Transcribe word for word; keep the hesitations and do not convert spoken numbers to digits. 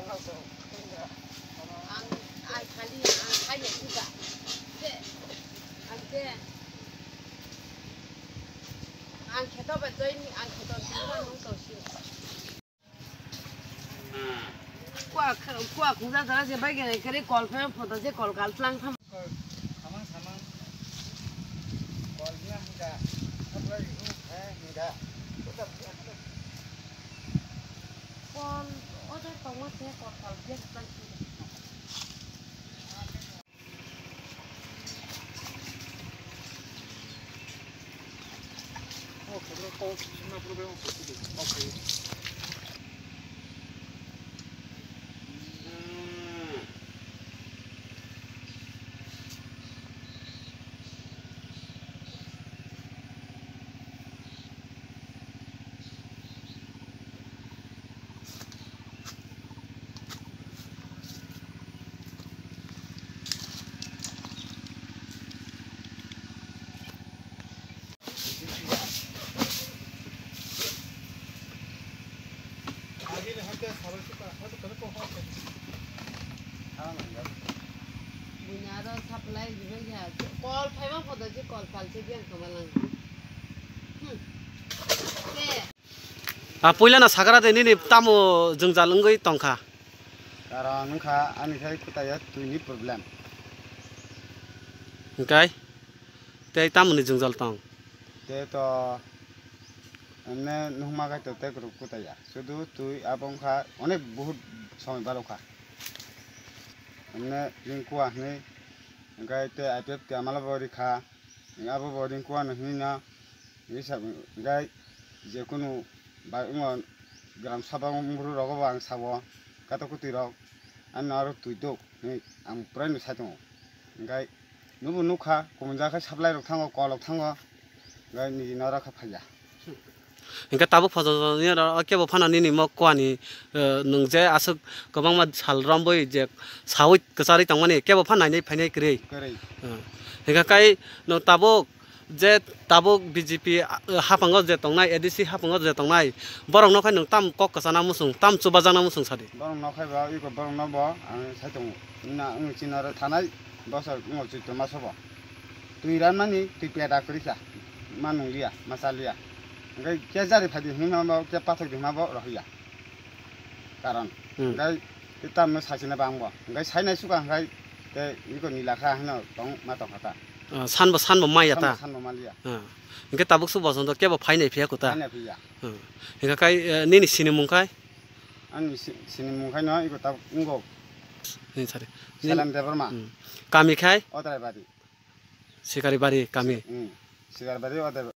ai khai đi khai nhảy cũng cả thế anh thế anh khai tao phải chơi anh khai tao đi qua nông tàu xíu qua qua cũng ra ra cái bài cái này cái này call phải phô tao sẽ call call lang tham Samang samang call nya muda apa itu eh muda tetap call oh đây tao mất thế call call biết lang oh kalau kau cuma problem apa tu okay Punya ada supply juga ya. Call phải mà phật chứ call call chứ biang không bằng. Oke. 아 보일라나 사가라 되니 따모 정자는 거이 똥카. Karena nungka ani saya kita ya tu ini problem. 오케이. 때 따모니 정자를 똥. Itu ane nungma ka tete grup kita ya. Sudah tu abang ka onek बहुत समय baru ka. Ane lingkuah ni, enggak itu apep tiap malam baru ka. Enggak apa baru lingkuah ni na. Ini sab enggak jekunu baru gram sabang muru rogo bang sabo. Kata kuti rog. Ane aru tu itu ni am pernah ni satu. Enggak nubu nukha komenja ka sablai rog thango kolok thango. Enggak ni nara ka phaya. 그러니까 따보 퍼져서 어깨 뭐 파나니니 먹고 하니 능제 아서 그방만 살람보 이제 사후 그 사리 당만에 깨보 파나니 파니 그래. 그래. 그러니까 까이 너 따보 제 따보 비지피 합한 거 제 동나이 에디시 합한 거 제 동나이 버럭 너카 능땀 꺾어 사나 무슨 땀 좁아잖아 무슨 사리. 버럭 너카 봐 이거 버럭 너 봐. 안 사정. 나 응 지나를 타나이 버서 뭐 주도 마서 봐. tuiranmani tuipeda kurisa manunglia masalia ngai kezari phadi hima ba ke pathok hima ba rohiya karon ngai kita me sasina bangbo ngai sainai suka ngai te iko nilakha hino tong ma tong hata 산보 산보 마이야다. 산보 말이야. 어. 이게 따북수 버선도 깨버 파이네 피하고다. 파이네 피야. 어. 그러니까 까이 니니 시는 문카이? 아니 시는 문카이나 이거 딱 응고. 네 차례. 사람 대버마. 까미 카이? 어디에 바디? 시가리 바리 까미. 응. 시가리 바디 어디